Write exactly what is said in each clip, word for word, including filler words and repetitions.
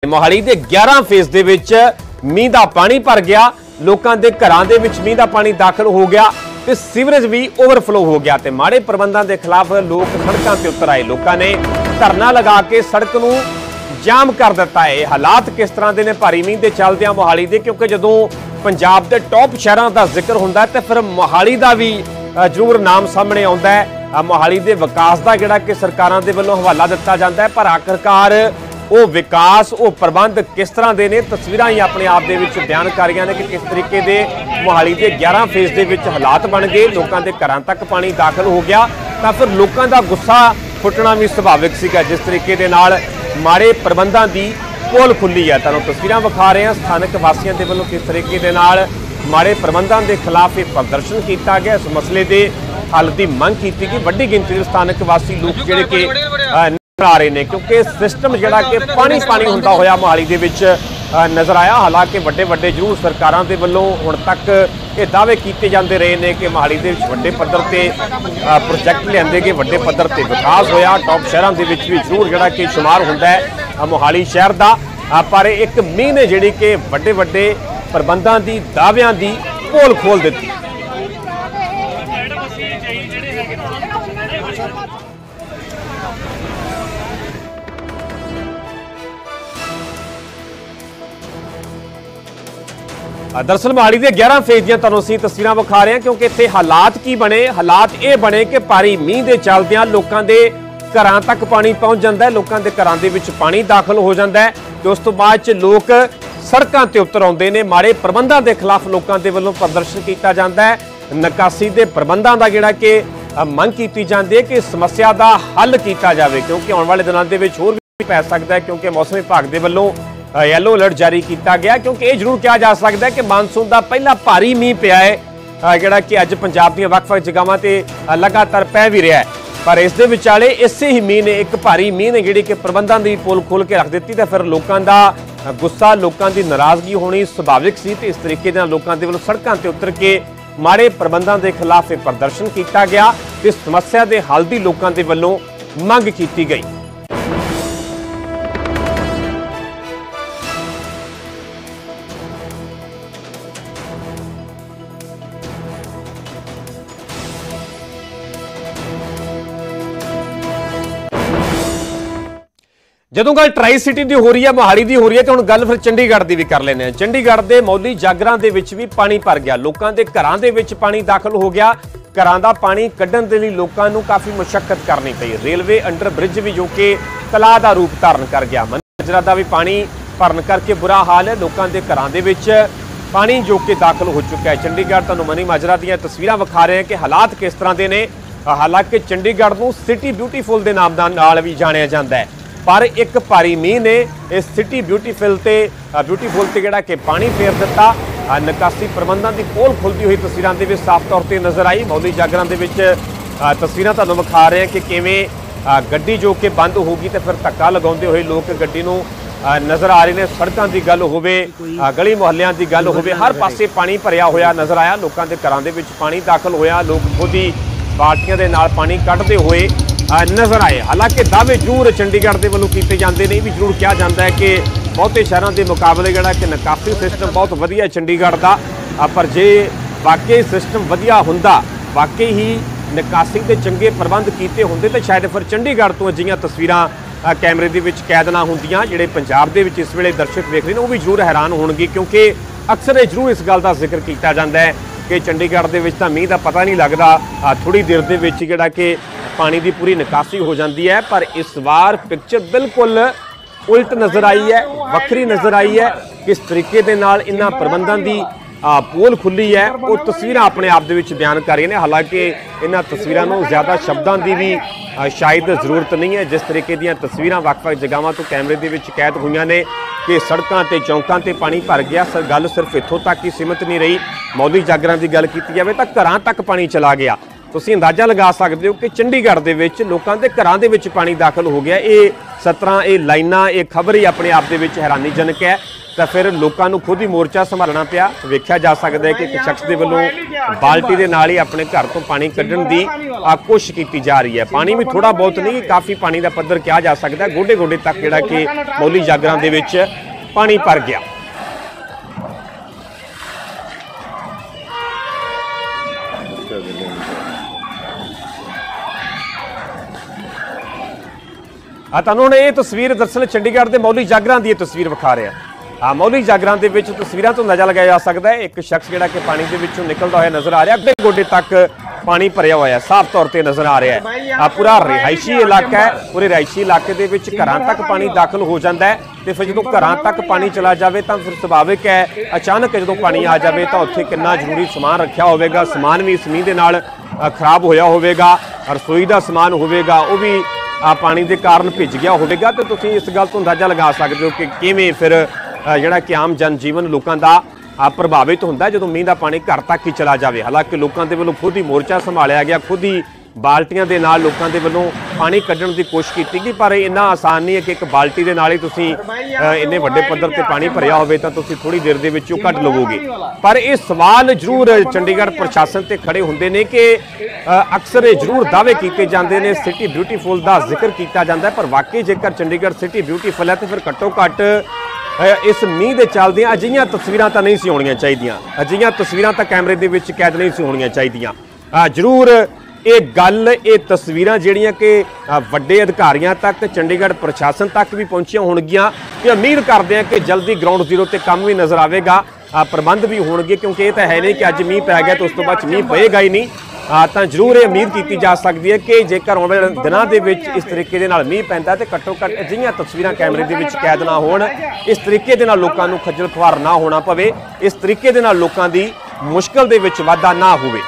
मोहाली के ग्यारह फेज दे विच मींह का पानी भर गया। लोगों के घरों के विच मींह का पानी दाखिल हो गया तो सीवरेज भी ओवरफ्लो हो गया। तो माड़े प्रबंधों के खिलाफ लोग सड़कों पर उतर आए। लोगों ने धरना लगा के सड़क नूं जाम कर दिता है। हालात किस तरह के ने भारी मींह के चलदे मोहाली के, क्योंकि जदों पंजाब के टॉप शहरों का जिक्र होंदा तो फिर मोहाली का भी जरूर नाम सामने आता है। मोहाली के विकास का जिहड़ा कि सरकारां दे वल्लों हवाला दिता जाता है, पर आखिरकार वो विकास वो प्रबंध किस तरह के ने तस्वीरां ही अपने आप दे विच बयान कर रही हैं कि किस तरीके के मोहाली के ग्यारह फेज के विच हालात बन गए। लोगों के घरों तक पानी दाखिल हो गया तो फिर लोगों का गुस्सा फुटना भी सुभाविक सीगा। जिस तरीके के नाल माड़े प्रबंधों की पोल खुली है, तुहानूं तस्वीरां विखा रहे हैं स्थानक वासियों के वल्लों किस तरीके के नाल माड़े प्रबंधों के खिलाफ एक प्रदर्शन किया गया। इस मसले के हल की मंग की गई। वड्डी गिनती के स्थानक वासी लोग जिहड़े कि नजर आ रहे हैं, क्योंकि सिस्टम जिहड़ा कि पानी पानी होंदा होया मोहाली दे विच नज़र आया। हालांकि वड्डे वड्डे जरूर सरकारां दे वल्लों हुण तक ये दावे किए जाते रहे हैं कि मोहाली दे विच वड्डे पद्धर ते प्रोजैक्ट लिआंदे गए, वड्डे पद्धर ते विकास होया। टॉप शहरों के विच भी जरूर जिहड़ा कि शुमार हुंदा है मोहाली शहर का, पर एक मींह ने जिहड़ी कि वड्डे वड्डे प्रबंधों की दावियां की पोल खोल दी। दरअसल मोहाली के ग्यारह फेज दी तुहानूं असीं तस्वीरां विखा रहे हैं, क्योंकि इत्थे हालात की बने। हालात ये बने कि भारी मींह के चलदियां लोगों के घरों तक पानी पहुंच जाता है। लोगों के घरों के विच पानी दाखिल हो जाता है तो उस तो बाद लोग सड़कों पर उतर आते हैं। माड़े प्रबंधों के खिलाफ लोगों के वल्लों प्रदर्शन किया जाता है। निकासी के प्रबंधों का जिहड़ा कि मंग की जाती है कि समस्या का हल किया जाए, क्योंकि आने वाले दिनों के होर भी पै सकता है, क्योंकि मौसम विभाग के वल्लों येलो अलर्ट जारी किया गया। क्योंकि ये जरूर कहा जा सकता है कि मानसून का पहला भारी मींह पिया है जिहड़ा कि अज पंजाब दी वख-वख जगहां ते लगातार पै भी रहा है, पर इस दे विचाले इसे ही मींह ने एक भारी मींह ने जिहड़ी कि प्रबंधों की पोल खोल के रख दी। तो फिर लोगों का गुस्सा लोगों की नाराजगी होनी सुभाविक सी। तो इस तरीके नाल लोगों के वल्लों सड़कों पर उतर के माड़े प्रबंधों के खिलाफ एक प्रदर्शन किया गया। इस समस्या के हल की लोगों के वल्लों मंग की गई। जदों गल ट्राई सिटी की हो रही है, मोहाली की हो रही है, तो हुण गल फिर चंडीगढ़ की भी कर लेने हैं। चंडीगढ़ के मौली जागरां दे विच भी पानी भर गया। लोगों के घरों के विच पानी दाखिल हो गया। घरों का पानी कढ़न के लिए लोगों को काफ़ी मुशक्कत करनी पई। रेलवे अंडर ब्रिज भी जो कि तलाह का रूप धारण कर गया। मनिमाजरा का भी पानी भरन करके बुरा हाल है। लोगों के घरों के विच पानी जो कि दाखिल हो चुका है। चंडीगढ़ तुहानूं मनीमाजरा दी तस्वीरां विखा रहे हैं कि हालात किस तरह के ने। हालांकि चंडीगढ़ नूं सिटी ब्यूटीफुल के नाम नाल भी जानिया जाता है, पर एक भारी मींह ने इस सिटी ब्यूटीफुल ते ब्यूटीफुल ते जिहड़ा कि पानी फेर दिता। निकासी प्रबंधों की पोल खुलती हुई तस्वीरां दे विच साफ तौर पर नज़र आई। मौली जागरां दे विच तस्वीरां तुहानूं विखा रहे हैं कि किवें गड्डी जो कि बंद होगी तो फिर धक्का लगाउंदे होए लोग गड्डी नूं नज़र आ रहे हैं। सड़कों की गल होवे, गली मुहल्लियां की गल होवे, हर पासे पानी भरिया होया नज़र आया। लोगों के घरों के विच पानी दाखिल होया। लोग खुद ही बाल्टियां दे नाल पानी कढ़दे हुए नज़र आए। हालांकि दावे जरूर चंडीगढ़ के वल्लों किए जाते हैं, भी जरूर कहा जाता है कि बहुते शहरों के मुकाबले जिहड़ा कि निकासी सिस्टम बहुत वधिया चंडीगढ़ का, पर जे वाकई सिस्टम वधिया हुंदा, वाकई ही निकासी के चंगे प्रबंध किए होंदे तो शायद फिर चंडीगढ़ तो अजिहियां तस्वीरां कैमरे दे विच कैद ना होंदियां। जिहड़े पंजाब दे विच इस वेले दर्शक वेख रहे हैं वो भी जरूर हैरान होणगे, क्योंकि अक्सर ये जरूर इस गल का जिक्र किया जाता है कि चंडीगढ़ दे विच तां मींह का पता नहीं लगता, थोड़ी देर दे विच जिहड़ा कि पानी की पूरी निकासी हो जाती है। पर इस बार पिक्चर बिल्कुल उल्ट नज़र आई है, वक्री नज़र आई है। किस तरीके दे नाल इन्हां प्रबंधों की पोल खुली है वो तस्वीरां अपने आप दे विच बयान कर रही हैं। हालांकि इन्हां तस्वीरां नूं ज़्यादा शब्दों की भी शायद जरूरत नहीं है। जिस तरीके दीयां तस्वीरां वख-वख जगहों तो कैमरे दे विच कैद हुई ने कि सड़कों ते चौंकों ते पानी भर गया। सर गल सिर्फ इत्थों तक ही सीमित नहीं रही। मौली जागरां की गल की जाए तो घरों तक पानी चला गया। तुसीं अंदाजा लगा सकते हो कि चंडीगढ़ के विच लोगों के घरों के विच पानी दाखिल हो गया। ये सत्रह ये लाइनां ये खबर ही अपने आप दे विच हैरानीजनक है। ਤਾਂ ਫਿਰ ਲੋਕਾਂ ਨੂੰ ਖੁਦ ਹੀ ਮੋਰਚਾ ਸੰਭਾਲਣਾ ਪਿਆ। ਵੇਖਿਆ ਜਾ ਸਕਦਾ ਹੈ ਕਿ ਇੱਕ ਸ਼ਖਸ ਦੇ ਵੱਲੋਂ ਬਾਲਟੀ ਦੇ ਨਾਲ ਹੀ ਆਪਣੇ ਘਰ ਤੋਂ ਪਾਣੀ ਕੱਢਣ ਦੀ ਕੋਸ਼ਿਸ਼ ਕੀਤੀ ਜਾ ਰਹੀ ਹੈ। ਪਾਣੀ ਵੀ ਥੋੜਾ ਬਹੁਤ ਨਹੀਂ, ਕਾਫੀ ਪਾਣੀ ਦਾ ਪੱਧਰ ਕਿਹਾ ਜਾ ਸਕਦਾ, ਗੋਡੇ ਗੋਡੇ ਤੱਕ ਜਿਹੜਾ ਕਿ ਮੌਲੀ ਜਾਗਰਾਂ ਦੇ ਵਿੱਚ ਪਾਣੀ ਭਰ ਗਿਆ। ਆ ਤੁਹਾਨੂੰ ਹੁਣ ਇਹ ਤਸਵੀਰ ਦਰਅਸਲ ਚੰਡੀਗੜ੍ਹ ਦੇ ਮੌਲੀ ਜਾਗਰਾਂ ਦੀ ਇਹ ਤਸਵੀਰ ਵਿਖਾ ਰਿਹਾ। ਆ ਮੌਲੀ ਜਾਗਰਾਂ ਦੇ ਵਿੱਚ ਤਸਵੀਰਾਂ ਤੋਂ ਅੰਦਾਜ਼ਾ ਲਗਾਇਆ ਜਾ ਸਕਦਾ ਹੈ ਇੱਕ ਸ਼ਖਸ ਜਿਹੜਾ ਕਿ ਪਾਣੀ ਦੇ ਵਿੱਚੋਂ ਨਿਕਲਦਾ ਹੋਇਆ ਨਜ਼ਰ ਆ ਰਿਹਾ, ਅੱਗੇ ਗੋਡੇ ਤੱਕ ਪਾਣੀ ਭਰਿਆ ਹੋਇਆ ਸਾਫ਼ ਤੌਰ ਤੇ ਨਜ਼ਰ ਆ ਰਿਹਾ ਹੈ। ਆ ਪੂਰਾ ਰਿਹਾਇਸ਼ੀ ਇਲਾਕਾ ਹੈ, ਪੂਰੇ ਰਿਹਾਇਸ਼ੀ ਇਲਾਕੇ ਦੇ ਵਿੱਚ ਘਰਾਂ ਤੱਕ ਪਾਣੀ ਦਾਖਲ ਹੋ ਜਾਂਦਾ ਹੈ ਤੇ ਫਿਰ ਜਦੋਂ ਘਰਾਂ ਤੱਕ ਪਾਣੀ ਚਲਾ ਜਾਵੇ ਤਾਂ ਫਿਰ ਸੁਭਾਵਿਕ ਹੈ ਅਚਾਨਕ ਜਦੋਂ ਪਾਣੀ ਆ ਜਾਵੇ ਤਾਂ ਉੱਥੇ ਕਿੰਨਾ ਜ਼ਰੂਰੀ ਸਮਾਨ ਰੱਖਿਆ ਹੋਵੇਗਾ, ਸਮਾਨ ਵੀ ਇਸ ਮੀਂਹ ਦੇ ਨਾਲ ਖਰਾਬ ਹੋਇਆ ਹੋਵੇਗਾ, ਰਸੋਈ ਦਾ ਸਮਾਨ ਹੋਵੇਗਾ ਉਹ ਵੀ ਆ ਪਾਣੀ ਦੇ ਕਾਰਨ ਭਿੱਜ ਗਿਆ ਹੋਵੇਗਾ। ਤੇ ਤੁਸੀਂ ਇਸ ਗੱਲ ਤੋਂ ਅੰਦਾਜ਼ਾ ਲਗਾ ਸਕਦੇ ਹੋ ਕਿ ਕਿਵੇਂ ਫਿਰ ਜਿਹੜਾ ਕਿ ਆਮ ਜਨ ਜੀਵਨ ਲੋਕਾਂ ਦਾ ਪ੍ਰਭਾਵਿਤ ਹੁੰਦਾ ਜਦੋਂ ਮੀਂਹ ਦਾ ਪਾਣੀ ਘਰ ਤੱਕ ਹੀ ਚਲਾ ਜਾਵੇ। ਹਾਲਾਂਕਿ ਲੋਕਾਂ ਦੇ ਵੱਲੋਂ ਖੁਦ ਹੀ ਮੋਰਚਾ ਸੰਭਾਲਿਆ ਗਿਆ, ਖੁਦ ਹੀ ਬਾਲਟੀਆਂ ਦੇ ਨਾਲ ਲੋਕਾਂ ਦੇ ਵੱਲੋਂ ਪਾਣੀ ਕੱਢਣ ਦੀ ਕੋਸ਼ਿਸ਼ ਕੀਤੀ ਗਈ, ਪਰ ਇੰਨਾ ਆਸਾਨ ਨਹੀਂ ਹੈ ਕਿ ਇੱਕ ਬਾਲਟੀ ਦੇ ਨਾਲ ਹੀ ਤੁਸੀਂ ਇੰਨੇ ਵੱਡੇ ਪੱਧਰ ਤੇ ਪਾਣੀ ਭਰਿਆ ਹੋਵੇ ਤਾਂ ਤੁਸੀਂ ਥੋੜੀ ਦੇਰ ਦੇ ਵਿੱਚ ਉਹ ਕੱਢ ਲਵੋਗੇ। ਪਰ ਇਹ ਸਵਾਲ ਜ਼ਰੂਰ ਚੰਡੀਗੜ੍ਹ ਪ੍ਰਸ਼ਾਸਨ ਤੇ ਖੜੇ ਹੁੰਦੇ ਨੇ ਕਿ ਅਕਸਰ ਇਹ ਜ਼ਰੂਰ ਦਾਅਵੇ ਕੀਤੇ ਜਾਂਦੇ ਨੇ, ਸਿਟੀ ਬਿਊਟੀਫੁਲ ਦਾ ਜ਼ਿਕਰ ਕੀਤਾ ਜਾਂਦਾ ਹੈ, ਪਰ ਵਾਕਈ ਜੇਕਰ ਚੰਡੀਗੜ੍ਹ ਸਿਟੀ ਬਿਊਟੀਫੁਲ ਹੈ ਤੇ ਫਿਰ ਘੱਟੋ ਘੱਟ ਇਸ ਮੀਂਹ ਦੇ ਚੱਲਦਿਆਂ ਅਜਿਹੀਆਂ ਤਸਵੀਰਾਂ ਤਾਂ ਨਹੀਂ ਸੀ ਹੋਣੀਆਂ ਚਾਹੀਦੀਆਂ, ਅਜਿਹੀਆਂ ਤਸਵੀਰਾਂ ਤਾਂ ਕੈਮਰੇ ਦੇ ਵਿੱਚ ਕੈਦ ਨਹੀਂ ਸੀ ਹੋਣੀਆਂ ਚਾਹੀਦੀਆਂ। ਜ਼ਰੂਰ ਇਹ ਗੱਲ ਇਹ ਤਸਵੀਰਾਂ ਜਿਹੜੀਆਂ ਕਿ ਵੱਡੇ ਅਧਿਕਾਰੀਆਂ ਤੱਕ ਚੰਡੀਗੜ੍ਹ ਪ੍ਰਸ਼ਾਸਨ ਤੱਕ ਵੀ ਪਹੁੰਚੀਆਂ ਹੋਣਗੀਆਂ ਤੇ ਉਮੀਦ ਕਰਦੇ ਹਾਂ ਕਿ ਜਲਦੀ ਗਰਾਊਂਡ ਜ਼ੀਰੋ ਤੇ ਕੰਮ ਵੀ ਨਜ਼ਰ ਆਵੇਗਾ, ਪ੍ਰਬੰਧ ਵੀ ਹੋਣਗੇ, ਕਿਉਂਕਿ ਇਹ ਤਾਂ ਹੈ ਨਹੀਂ ਕਿ ਅੱਜ ਮੀਂਹ ਪੈ ਗਿਆ ਤਾਂ ਉਸ ਤੋਂ ਬਾਅਦ ਮੀਂਹ ਪਏਗਾ ਹੀ ਨਹੀਂ। ਤਾਂ ਜ਼ਰੂਰ ਇਹ ਉਮੀਦ ਕੀਤੀ ਜਾ ਸਕਦੀ ਹੈ ਕਿ ਜੇਕਰ ਆਉਣ ਵਾਲੇ ਦਿਨਾਂ ਦੇ ਵਿੱਚ ਇਸ ਤਰੀਕੇ ਦੇ ਨਾਲ ਮੀਂਹ ਪੈਂਦਾ ਤੇ ਘੱਟੋ ਘੱਟ ਅਜਿਹੀਆਂ ਤਸਵੀਰਾਂ ਕੈਮਰੇ ਦੇ ਵਿੱਚ ਕੈਦ ਨਾ ਹੋਣ, ਇਸ ਤਰੀਕੇ ਦੇ ਨਾਲ ਲੋਕਾਂ ਨੂੰ ਖੱਜਲ ਖੁਆਰ ਨਾ ਹੋਣਾ ਪਵੇ, ਇਸ ਤਰੀਕੇ ਦੇ ਨਾਲ ਲੋਕਾਂ ਦੀ ਮੁਸ਼ਕਲ ਦੇ ਵਿੱਚ ਵਾਧਾ ਨਾ ਹੋਵੇ।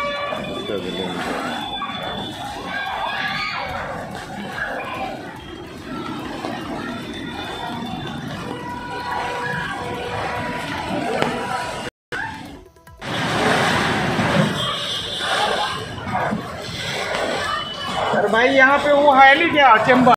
भाई यहाँ पे वो है नहीं क्या चेंबर?